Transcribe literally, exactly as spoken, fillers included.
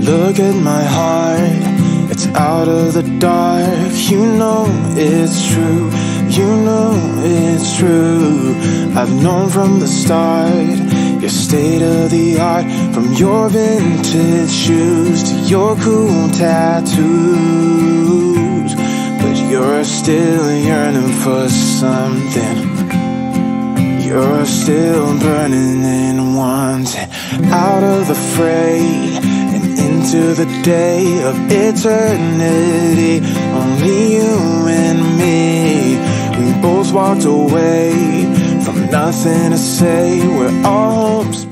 look at my heart, it's out of the dark. You know it's true, you know it's true. I've known from the start, your state of the art. From your vintage shoes to your cool tattoos, but you're still yearning for something. You're still burning and wanting out of the fray and into the day of eternity. Only you and me, we both walked away from nothing to say. We're all hopes